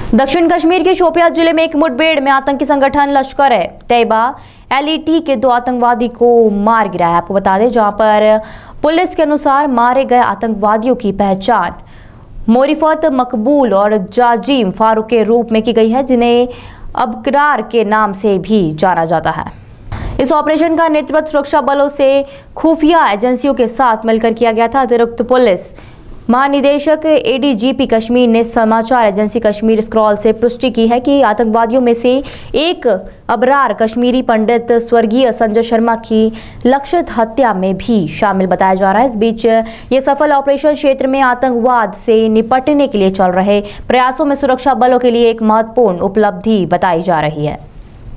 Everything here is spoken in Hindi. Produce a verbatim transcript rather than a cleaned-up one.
दक्षिण कश्मीर के शोपियां जिले में एक मुठभेड़ में आतंकी संगठन Lashkar e Taiba L E T के दो आतंकवादी को मार गिराया। आपको बता दें, जहां पर पुलिस के अनुसार मारे गए आतंकवादियों की पहचान मोरिफत मकबूल और जाजिम फारूक के रूप में की गई है, जिन्हें अबकरार के नाम से भी जाना जाता है। इस ऑपरेशन का नेतृत्व सुरक्षा बलों से खुफिया एजेंसियों के साथ मिलकर किया गया था। अतिरिक्त पुलिस महानिदेशक A D G P Kashmir ने समाचार एजेंसी कश्मीर स्क्रॉल से पुष्टि की है कि आतंकवादियों में से एक अबरार कश्मीरी पंडित स्वर्गीय संजय शर्मा की लक्षित हत्या में भी शामिल बताया जा रहा है। इस बीच ये सफल ऑपरेशन क्षेत्र में आतंकवाद से निपटने के लिए चल रहे प्रयासों में सुरक्षा बलों के लिए एक महत्वपूर्ण उपलब्धि बताई जा रही है।